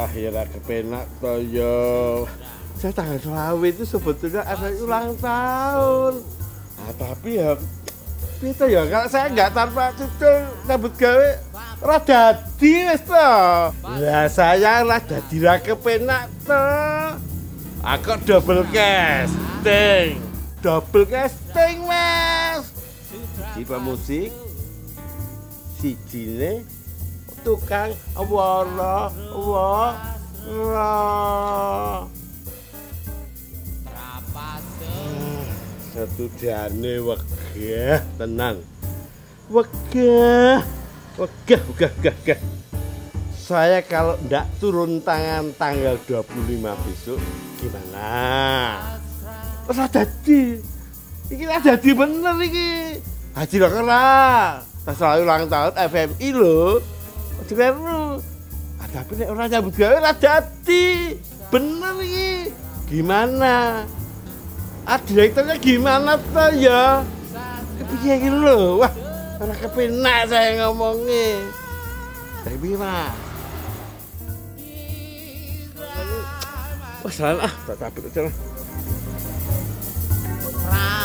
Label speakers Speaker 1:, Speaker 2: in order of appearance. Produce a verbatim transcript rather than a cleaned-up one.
Speaker 1: Wah, ya ra kepenak to yo. Saya tanggal selawe itu sebetulnya ada ulang tahun. Nah, tapi ya itu ya kalau saya nggak tanpa cucu rambut gawe ra dadi wis to. Lah saya ra dadi ra kepenak to. Aku double casting. Double casting, Mas. Si pemusik, si jine, tukang wara wara. Satu jane wegah tenan. Wegah. Wegah, wegah, wegah, wegah. Saya kalau ndak turun tangan tanggal dua puluh lima besok gimana? Ora dadi. Iki ora dadi bener iki. Haji lho kena. Tas selalu ulang tahun F M I lho. Aja kleru. Tapi nek ora nyambut gawe ora dadi. Bener iki. Gimana? Ah direkturnya gimana tuh ya? Kepiye iki lho. Wah, ora kepenak saya ngomongnya. Tapi mah. Wah, salah ah, tak tapet aja lah.